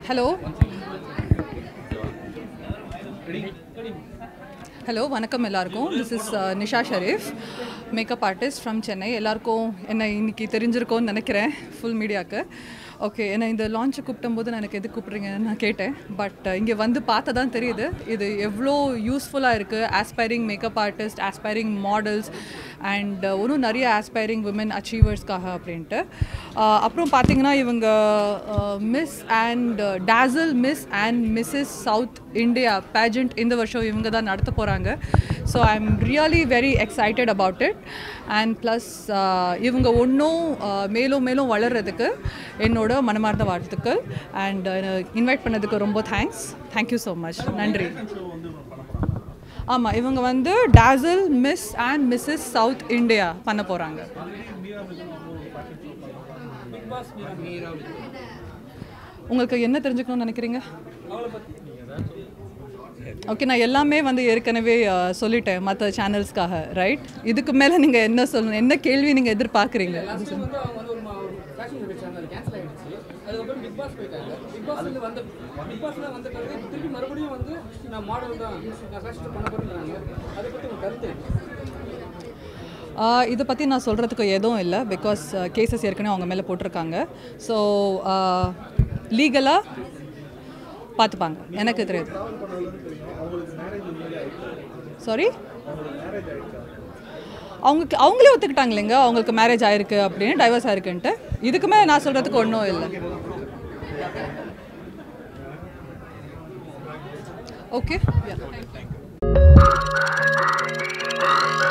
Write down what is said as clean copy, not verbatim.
Hello. Hello, வணக்கம் எல்லாருக்கும். This is Nisha Sharif, makeup artist from Chennai. எல்லாருக்கும் என்ன இன்னைக்கு தெரிஞ்சிருக்கும்னு நினைக்கிறேன் full மீடியாக்கு. ஓகே, என்ன இந்த லான்ச் கூப்பிடும்போது நான் எனக்கு எது கூப்பிடுறீங்கன்னு நான் கேட்டேன். பட் இங்கே வந்து பார்த்தா தான் தெரியுது இது எவ்வளோ யூஸ்ஃபுல்லாக இருக்குது. Aspiring makeup artist, aspiring models and இன்னும் நிறைய ஆஸ்பைரிங் விமன் அச்சீவர்ஸ்க்காக அப்படின்ட்டு. அப்புறம் பார்த்தீங்கன்னா இவங்க Miss and Dazzle Miss and Mrs South India pageant இந்த வருஷம் இவங்க தான் நடத்த போகிறாங்க. So I am really very excited about it. And plus இவங்க ஒன்றும் மேலும் மேலும் வளர்கிறதுக்கு என்னோட மனமார்ந்த வாழ்த்துக்கள். அண்ட் இன்வைட் பண்ணதுக்கு ரொம்ப தேங்க்யூ ஸோ மச். நன்றி. ஆமாம், இவங்க வந்து Dazzle Miss and Mrs South India பண்ண போகிறாங்க. உங்களுக்கு என்ன தெரிஞ்சுக்கணும்னு நினைக்கிறீங்க? ஓகே, நான் எல்லாமே வந்து ஏற்கனவே சொல்லிட்டேன் மற்ற சேனல்ஸ்க்காக, ரைட்? இதுக்கு மேலே நீங்கள் என்ன சொல்லணும், என்ன கேள்வி நீங்கள் எதிர்பார்க்குறீங்க? இதை பற்றி நான் சொல்கிறதுக்கு எதுவும் இல்லை. பிகாஸ் கேசஸ் ஏற்கனவே அவங்க மேலே போட்டிருக்காங்க. ஸோ லீகலாக பார்த்துப்பாங்க. எனக்கு தெரியாது. சாரி, அவங்களே ஒத்துக்கிட்டாங்க இல்லைங்க, அவங்களுக்கு மேரேஜ் ஆயிருக்கு அப்படின்னு, டைவர்ஸ் ஆயிருக்குன்ட்டு. இதுக்குமே நான் சொல்கிறதுக்கு ஒன்றும் இல்லை. ஓகே.